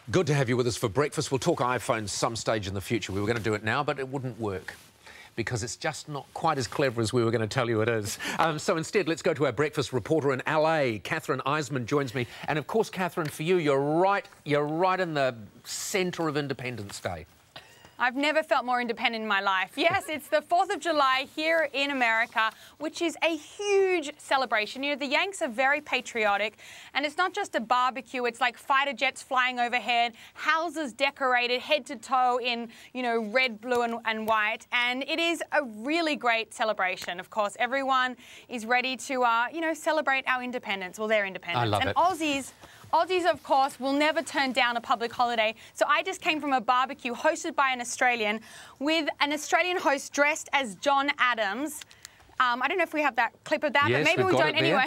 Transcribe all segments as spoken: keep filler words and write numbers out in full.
Good to have you with us for breakfast. We'll talk iPhones some stage in the future. We were going to do it now, but it wouldn't work because it's just not quite as clever as we were going to tell you it is. Um, so instead, let's go to our breakfast reporter in L A. Kathryn Eisman joins me. And of course, Kathryn, for you, you're right, you're right in the centre of Independence Day. I've never felt more independent in my life. Yes, it's the fourth of July here in America, which is a huge celebration. You know, the Yanks are very patriotic, and it's not just a barbecue. It's like fighter jets flying overhead, houses decorated head to toe in, you know, red, blue, and, and white. And it is a really great celebration. Of course, everyone is ready to, uh, you know, celebrate our independence, well, their independence. I love and it. Aussies. Aussies, of course, will never turn down a public holiday. So I just came from a barbecue hosted by an Australian with an Australian host dressed as John Adams. Um, I don't know if we have that clip of that, yes, but maybe we've we got don't it there. anyway.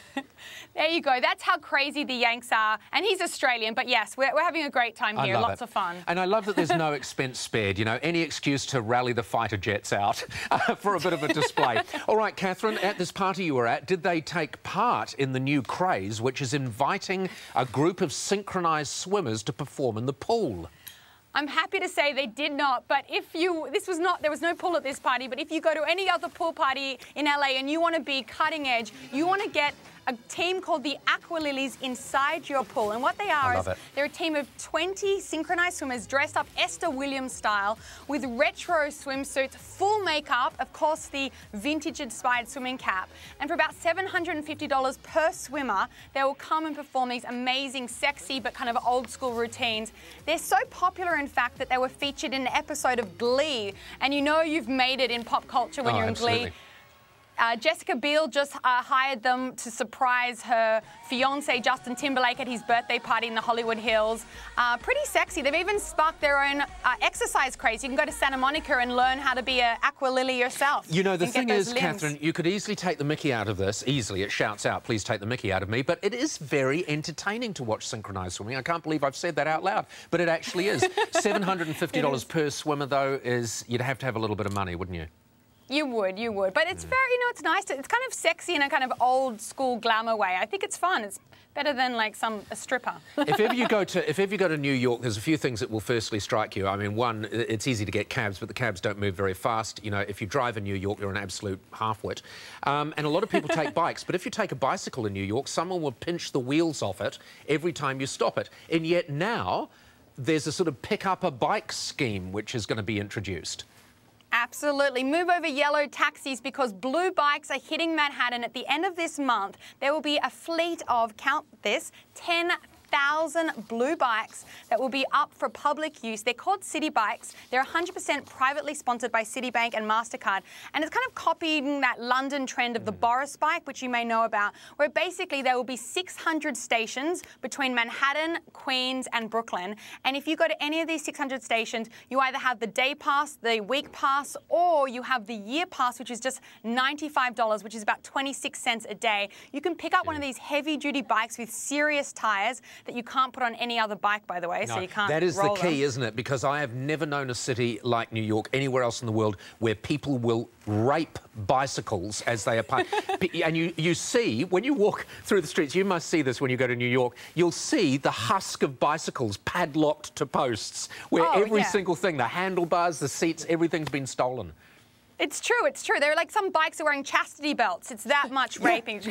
There you go. That's how crazy the Yanks are. And he's Australian, but yes, we're, we're having a great time here. Lots it. of fun. And I love that there's no expense spared, you know, any excuse to rally the fighter jets out uh, for a bit of a display. All right, Kathryn, at this party you were at, did they take part in the new craze, which is inviting a group of synchronised swimmers to perform in the pool? I'm happy to say they did not, but if you, this was not, there was no pool at this party, but if you go to any other pool party in L A and you want to be cutting edge, you want to get a team called the Aqua Lilies inside your pool. And what they are is it. they're a team of twenty synchronized swimmers dressed up Esther Williams style with retro swimsuits, full makeup, of course the vintage inspired swimming cap. And for about seven hundred fifty dollars per swimmer, they will come and perform these amazing, sexy, but kind of old school routines. They're so popular, in fact, that they were featured in an episode of Glee. And you know you've made it in pop culture when oh, you're in absolutely. Glee. Uh, Jessica Biel just uh, hired them to surprise her fiancé Justin Timberlake at his birthday party in the Hollywood Hills. Uh, pretty sexy. They've even sparked their own uh, exercise craze. You can go to Santa Monica and learn how to be an aqua lily yourself. You know, the thing is, limbs. Kathryn, you could easily take the mickey out of this. Easily, it shouts out, please take the mickey out of me. But it is very entertaining to watch synchronised swimming. I can't believe I've said that out loud, but it actually is. seven hundred fifty dollars per swimmer, though, is you'd have to have a little bit of money, wouldn't you? You would, you would. But it's very, you know, it's nice. To, it's kind of sexy in a kind of old school glamour way. I think it's fun. It's better than like some a stripper. If ever you go to if ever you go to New York, there's a few things that will firstly strike you. I mean, one, it's easy to get cabs, but the cabs don't move very fast. You know, if you drive in New York, you're an absolute half-wit. Um, and a lot of people take bikes, but if you take a bicycle in New York, someone will pinch the wheels off it every time you stop it. And yet now, there's a sort of pick up a bike scheme which is going to be introduced. Absolutely. Move over yellow taxis because blue bikes are hitting Manhattan at the end of this month. There will be a fleet of, count this, ten thousand blue bikes that will be up for public use. They're called City Bikes. They're one hundred percent privately sponsored by Citibank and MasterCard. And it's kind of copying that London trend of the Boris bike, which you may know about, where basically there will be six hundred stations between Manhattan, Queens and Brooklyn. And if you go to any of these six hundred stations, you either have the day pass, the week pass, or you have the year pass, which is just ninety-five dollars, which is about twenty-six cents a day. You can pick up one of these heavy-duty bikes with serious tyres that you can't put on any other bike, by the way, no, so you can't that is roll the key, them. isn't it? Because I have never known a city like New York, anywhere else in the world, where people will rape bicycles as they are parked. And you, you see, when you walk through the streets, you must see this when you go to New York, you'll see the husk of bicycles padlocked to posts, where oh, every yeah. single thing, the handlebars, the seats, everything's been stolen. It's true, it's true. There are like some bikes are wearing chastity belts. It's that much raping.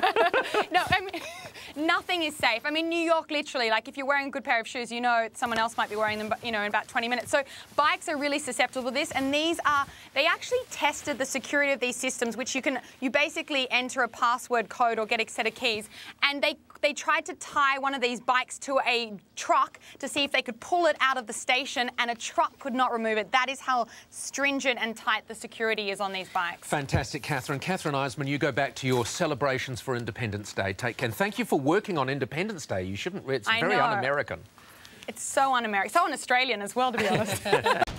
No, I mean, nothing is safe. I mean, New York, literally, like if you're wearing a good pair of shoes, you know someone else might be wearing them, you know, in about twenty minutes. So bikes are really susceptible to this, and these are, they actually tested the security of these systems, which you can, you basically enter a password code or get a set of keys, and they, they tried to tie one of these bikes to a truck to see if they could pull it out of the station, and a truck could not remove it. That is how stringent and tight the security is on these bikes. Fantastic, Kathryn. Kathryn Eisman, you go back to your celebrations for Independence Day. Take care. And thank you for working on Independence Day. You shouldn't... It's I very know. un-American. It's so un-American. So un-Australian as well, to be honest.